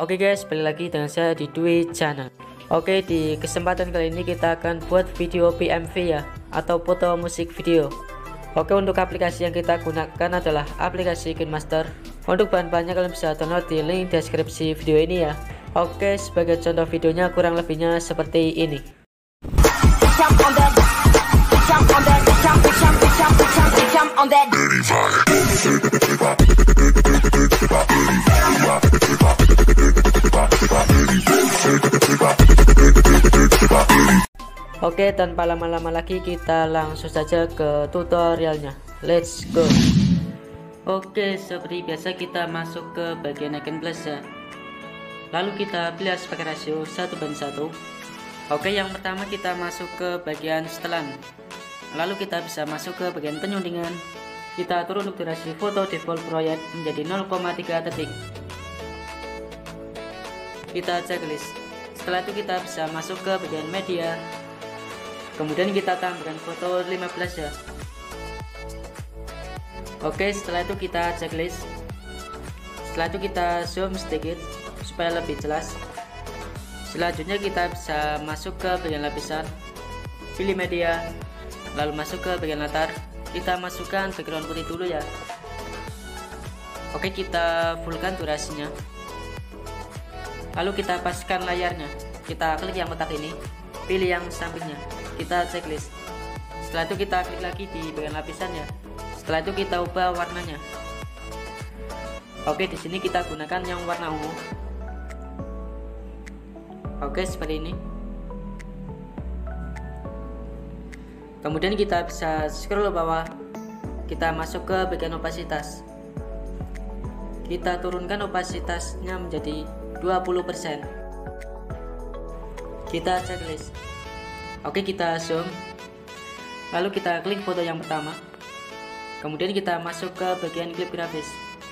Oke guys, balik lagi dengan saya di Dwi Channel. Oke, di kesempatan kali ini kita akan buat video PMV ya, atau foto musik video. Oke, untuk aplikasi yang kita gunakan adalah aplikasi KineMaster. Untuk bahan-bahannya kalian bisa download di link deskripsi video ini ya. Oke, sebagai contoh videonya kurang lebihnya seperti ini. Oke, tanpa lama-lama lagi kita langsung saja ke tutorialnya. Let's go. Oke, seperti biasa kita masuk ke bagian icon plus ya. Lalu kita pilih aspek rasio 1:1. Oke, yang pertama kita masuk ke bagian setelan. Lalu kita bisa masuk ke bagian penyundingan. Kita turun untuk durasi foto default proyek menjadi 0,3 detik. Kita checklist. Setelah itu kita bisa masuk ke bagian media. Kemudian kita tambahkan foto 15 ya. Oke, setelah itu kita checklist. Setelah itu kita zoom sedikit supaya lebih jelas. Selanjutnya kita bisa masuk ke bagian lapisan, pilih media, lalu masuk ke bagian latar. Kita masukkan background putih dulu ya. Oke, kita fullkan durasinya. Lalu kita paskan layarnya. Kita klik yang kotak ini, pilih yang sampingnya. Kita checklist. Setelah itu kita klik lagi di bagian lapisan ya. Setelah itu kita ubah warnanya. Oke, di sini kita gunakan yang warna ungu. Oke, seperti ini. Kemudian kita bisa scroll ke bawah. Kita masuk ke bagian opasitas. Kita turunkan opasitasnya menjadi 20%. Kita checklist. Oke, kita zoom. Lalu kita klik foto yang pertama. Kemudian kita masuk ke bagian klip grafis.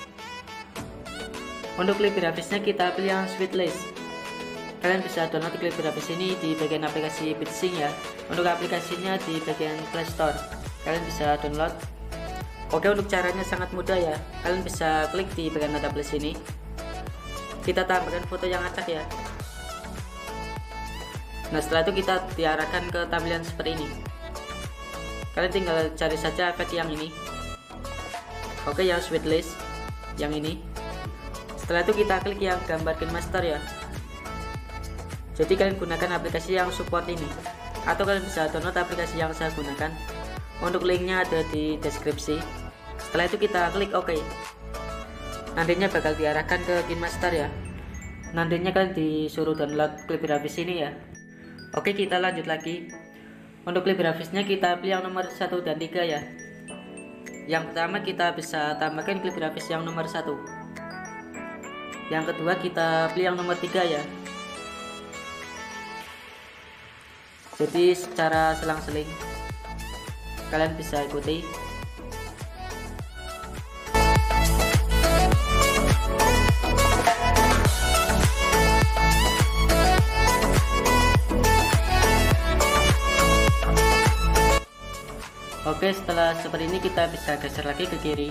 Untuk klip grafisnya kita pilih yang sweetlist. Kalian bisa download klip grafis ini di bagian aplikasi BitSync ya. Untuk aplikasinya di bagian Play Store. Kalian bisa download. Oke, untuk caranya sangat mudah ya. Kalian bisa klik di bagian tanda plus ini. Kita tambahkan foto yang acak ya. Nah, setelah itu kita diarahkan ke tampilan seperti ini. Kalian tinggal cari saja efek yang ini. Oke, yang sweetlist, yang ini. Setelah itu kita klik yang gambar KineMaster ya. Jadi kalian gunakan aplikasi yang support ini, atau kalian bisa download aplikasi yang saya gunakan. Untuk linknya ada di deskripsi. Setelah itu kita klik OK. Nantinya bakal diarahkan ke KineMaster ya. Nantinya kalian disuruh download klip grafis ini ya. Oke, kita lanjut lagi. Untuk klip grafisnya kita pilih yang nomor 1 dan 3 ya. Yang pertama kita bisa tambahkan klip grafis yang nomor 1. Yang kedua kita pilih yang nomor 3 ya. Jadi secara selang-seling kalian bisa ikuti. Oke, setelah seperti ini kita bisa geser lagi ke kiri.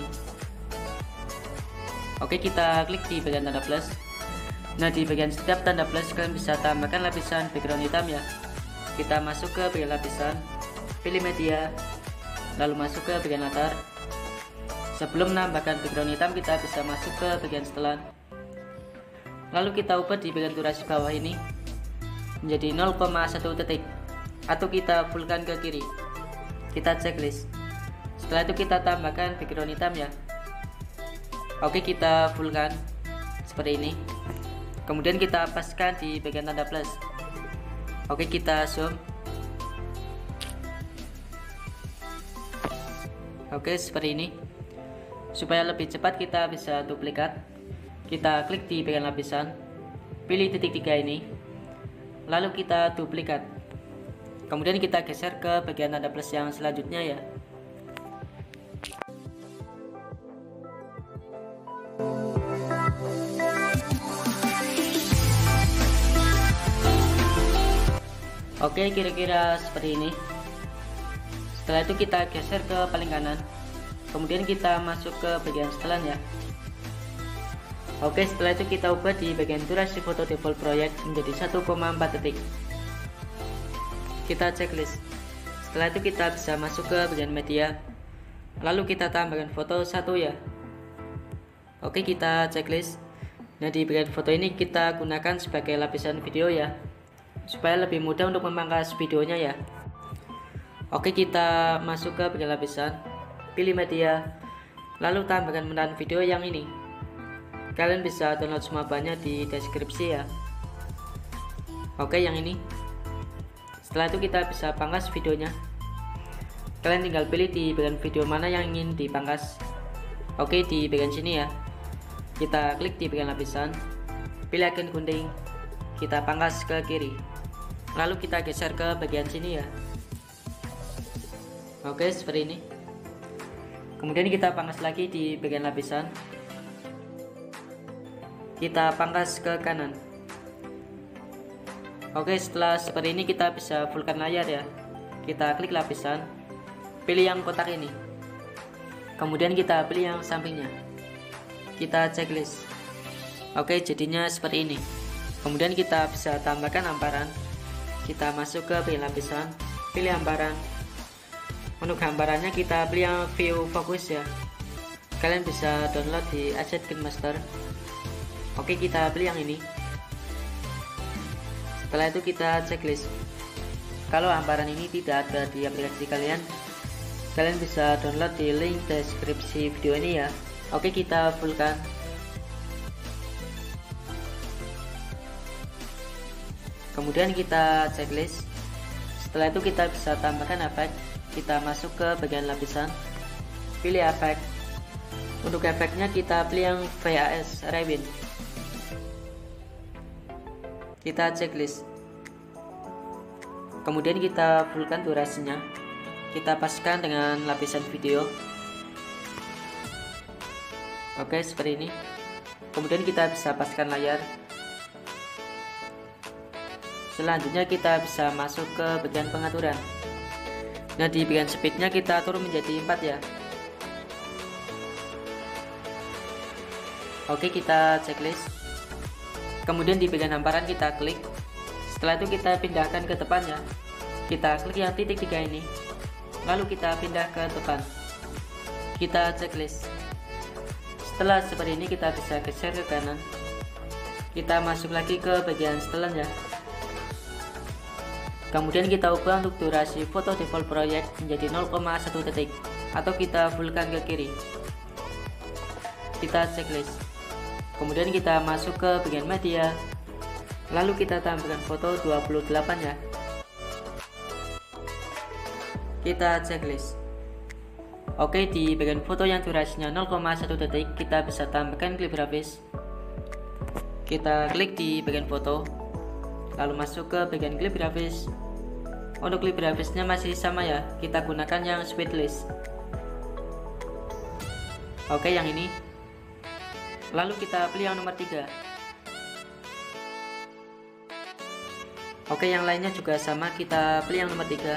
Oke, kita klik di bagian tanda plus. Nah, di bagian setiap tanda plus kalian bisa tambahkan lapisan background hitam ya. Kita masuk ke bagian lapisan, pilih media, lalu masuk ke bagian latar. Sebelum menambahkan background hitam kita bisa masuk ke bagian setelan. Lalu kita ubah di bagian durasi bawah ini menjadi 0,1 detik, atau kita fullkan ke kiri. Kita checklist. Setelah itu kita tambahkan background hitam ya. Oke, kita fullkan seperti ini. Kemudian kita paskan di bagian tanda plus. Oke, kita zoom. Oke, seperti ini. Supaya lebih cepat kita bisa duplikat. Kita klik di bagian lapisan, pilih titik 3 ini, lalu kita duplikat. Kemudian kita geser ke bagian tanda plus yang selanjutnya ya. Oke, kira-kira seperti ini. Setelah itu kita geser ke paling kanan. Kemudian kita masuk ke bagian setelan ya. Oke, setelah itu kita ubah di bagian durasi foto default project menjadi 1,4 detik. Kita checklist. Setelah itu kita bisa masuk ke bagian media, lalu kita tambahkan foto 1 ya. Oke, kita checklist. Nah, di bagian foto ini kita gunakan sebagai lapisan video ya, supaya lebih mudah untuk memangkas videonya ya. Oke, kita masuk ke bagian lapisan, pilih media, lalu tambahkan menahan video yang ini. Kalian bisa download semua bahannya di deskripsi ya. Oke, yang ini. Setelah itu kita bisa pangkas videonya. Kalian tinggal pilih di bagian video mana yang ingin dipangkas. Oke, di bagian sini ya. Kita klik di bagian lapisan, pilih icon gunting, kita pangkas ke kiri, lalu kita geser ke bagian sini ya. Oke, seperti ini. Kemudian kita pangkas lagi di bagian lapisan, kita pangkas ke kanan. Oke, setelah seperti ini kita bisa fullkan layar ya. Kita klik lapisan, pilih yang kotak ini, kemudian kita pilih yang sampingnya, kita checklist. Oke, jadinya seperti ini. Kemudian kita bisa tambahkan hamparan, kita masuk ke bagian lapisan, pilih hamparan. Untuk gambarannya kita pilih yang view fokus ya. Kalian bisa download di Adobe KineMaster. Oke, kita pilih yang ini. Setelah itu kita checklist. Kalau hamparan ini tidak ada di aplikasi kalian bisa download di link deskripsi video ini ya. Oke, kita fullkan. Kemudian kita checklist. Setelah itu kita bisa tambahkan efek. Kita masuk ke bagian lapisan, pilih efek. Untuk efeknya kita pilih yang VAS Rewind. Kita checklist. Kemudian kita fullkan durasinya, kita paskan dengan lapisan video. Oke, seperti ini. Kemudian kita bisa paskan layar. Selanjutnya kita bisa masuk ke bagian pengaturan. Nah, di bagian speednya kita turun menjadi 4 ya. Oke, kita checklist. Kemudian di bagian hamparan kita klik. Setelah itu kita pindahkan ke depan ya. Kita klik yang titik 3 ini, lalu kita pindah ke depan. Kita checklist. Setelah seperti ini kita bisa geser ke kanan. Kita masuk lagi ke bagian setelan ya. Kemudian kita ubah untuk durasi foto default project menjadi 0,1 detik, atau kita fullkan ke kiri. Kita checklist. Kemudian kita masuk ke bagian media, lalu kita tambahkan foto 28 ya. Kita checklist. Oke, di bagian foto yang durasinya 0,1 detik kita bisa tambahkan klip grafis. Kita klik di bagian foto, lalu masuk ke bagian klip grafis. Untuk klip grafisnya masih sama ya, kita gunakan yang sweetlist. Oke, yang ini. Lalu kita pilih yang nomor 3. Oke, yang lainnya juga sama, kita pilih yang nomor 3.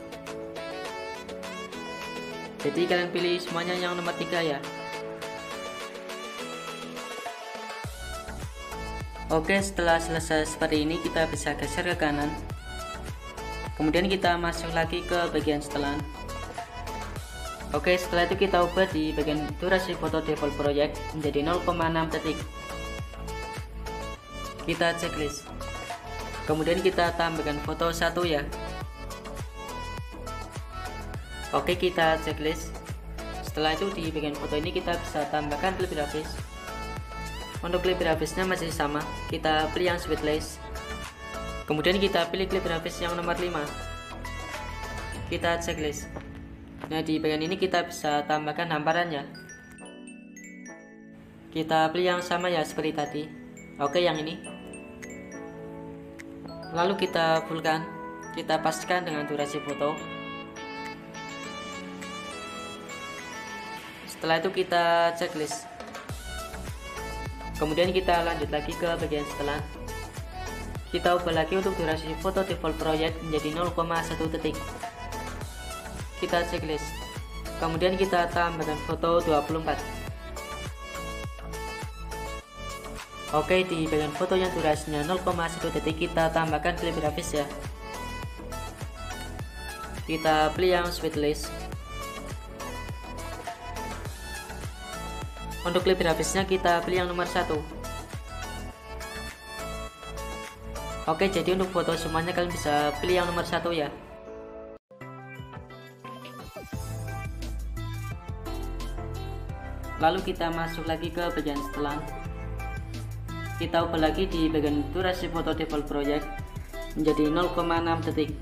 Jadi kalian pilih semuanya yang nomor 3 ya. Oke, setelah selesai seperti ini kita bisa geser ke kanan. Kemudian kita masuk lagi ke bagian setelan. Oke, setelah itu kita ubah di bagian durasi foto default project menjadi 0,6 detik. Kita checklist. Kemudian kita tambahkan foto 1 ya. Oke, kita checklist. Setelah itu di bagian foto ini kita bisa tambahkan klip grafis. Untuk klip grafisnya masih sama, kita pilih yang sweetlist. Kemudian kita pilih klip grafis yang nomor 5. Kita checklist. Nah, di bagian ini kita bisa tambahkan hamparannya. Kita pilih yang sama ya seperti tadi. Oke, yang ini. Lalu kita fullkan. Kita pastikan dengan durasi foto. Setelah itu kita checklist. Kemudian kita lanjut lagi ke bagian setelan. Kita ubah lagi untuk durasi foto default project menjadi 0,1 detik. Kita checklist. Kemudian kita tambahkan foto 24. Oke, di bagian foto yang durasinya 0,1 detik kita tambahkan klip grafis ya. Kita pilih yang sweetlist. Untuk klip grafisnya kita pilih yang nomor 1. Oke, jadi untuk foto semuanya kalian bisa pilih yang nomor 1 ya. Lalu kita masuk lagi ke bagian setelan. Kita ubah lagi di bagian durasi foto default project menjadi 0,6 detik.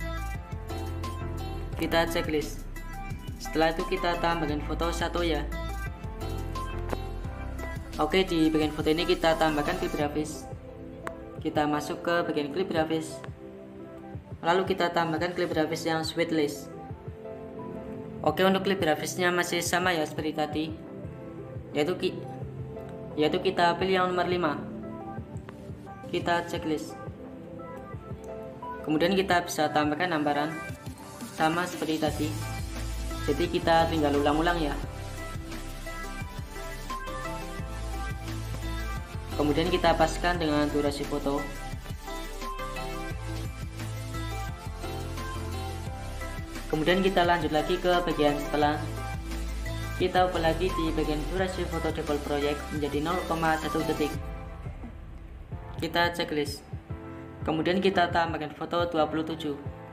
Kita checklist. Setelah itu kita tambahkan foto 1 ya. Oke, di bagian foto ini kita tambahkan klip grafis. Kita masuk ke bagian klip grafis. Lalu kita tambahkan klip grafis yang sweetlist. Oke, untuk klip grafisnya masih sama ya seperti tadi. Yaitu kita pilih yang nomor 5. Kita checklist. Kemudian kita bisa tambahkan gambaran sama seperti tadi. Jadi kita tinggal ulang-ulang ya. Kemudian kita paskan dengan durasi foto. Kemudian kita lanjut lagi ke bagian setelan. Kita ubah lagi di bagian durasi foto default project menjadi 0,1 detik. Kita checklist. Kemudian kita tambahkan foto 27.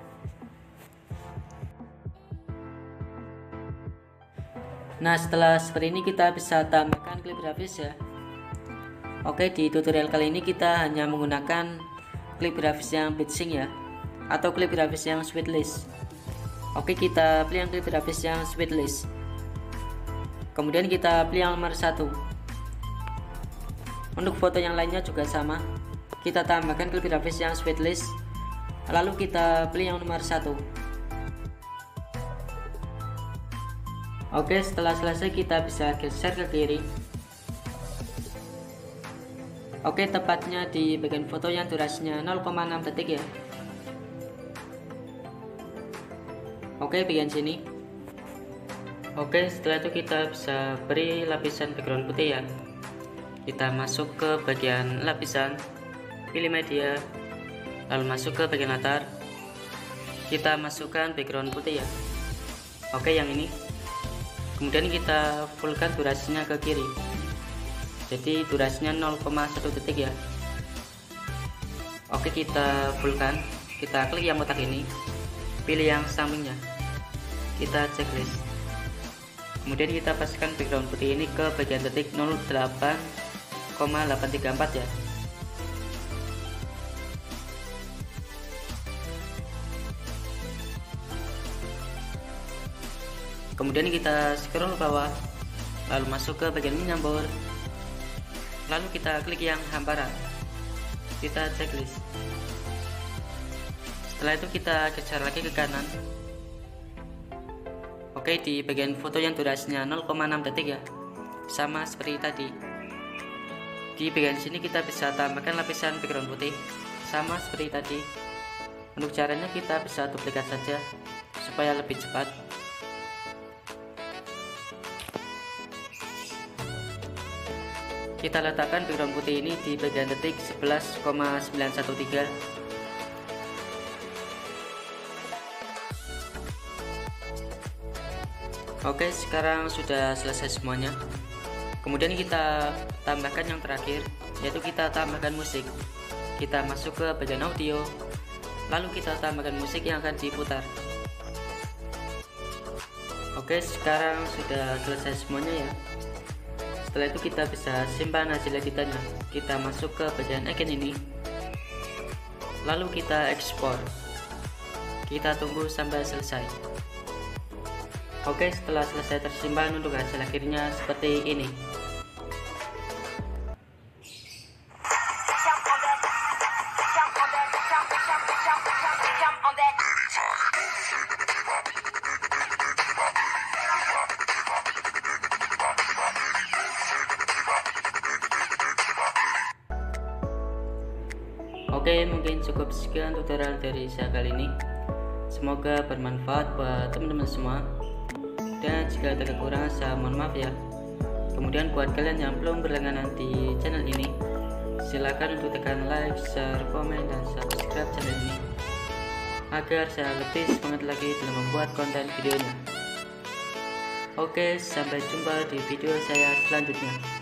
Nah, setelah seperti ini kita bisa tambahkan klip grafis ya. Oke, di tutorial kali ini kita hanya menggunakan klip grafis yang beatsync ya, atau klip grafis yang sweetlist. Oke, kita pilih yang klip grafis yang sweetlist. Kemudian kita pilih yang nomor 1. Untuk foto yang lainnya juga sama. Kita tambahkan klip grafis yang sweetlist. Lalu kita pilih yang nomor 1. Oke, setelah selesai kita bisa geser ke kiri. Oke, tepatnya di bagian foto yang durasinya 0,6 detik ya. Oke, bagian sini. Oke, setelah itu kita bisa beri lapisan background putih ya. Kita masuk ke bagian lapisan, pilih media, lalu masuk ke bagian latar. Kita masukkan background putih ya. Oke, yang ini. Kemudian kita fullkan durasinya ke kiri. Jadi durasinya 0,1 detik ya. Oke, kita fullkan. Kita klik yang kotak ini, pilih yang sampingnya. Kita checklist. Kemudian kita paskan background putih ini ke bagian detik 08,834 ya. Kemudian kita scroll bawah, lalu masuk ke bagian menyambur, lalu kita klik yang hamparan. Kita checklist. Setelah itu kita geser lagi ke kanan. Oke, di bagian foto yang durasinya 0,6 detik ya, sama seperti tadi. Di bagian sini kita bisa tambahkan lapisan background putih, sama seperti tadi. Untuk caranya kita bisa duplikat saja supaya lebih cepat. Kita letakkan background putih ini di bagian detik 11,913. Oke, sekarang sudah selesai semuanya. Kemudian kita tambahkan yang terakhir, yaitu kita tambahkan musik. Kita masuk ke bagian audio, lalu kita tambahkan musik yang akan diputar. Oke, sekarang sudah selesai semuanya ya. Setelah itu kita bisa simpan hasil editannya. Kita masuk ke bagian icon ini, lalu kita ekspor. Kita tunggu sampai selesai. Oke, setelah selesai tersimpan, untuk hasil akhirnya seperti ini. Oke, mungkin cukup sekian tutorial dari saya kali ini. Semoga bermanfaat buat teman-teman semua. Dan jika ada kekurangan saya mohon maaf ya. Kemudian buat kalian yang belum berlangganan di channel ini, Silakan untuk tekan like, share, komen, dan subscribe channel ini agar saya lebih semangat lagi dalam membuat konten videonya. Oke, sampai jumpa di video saya selanjutnya.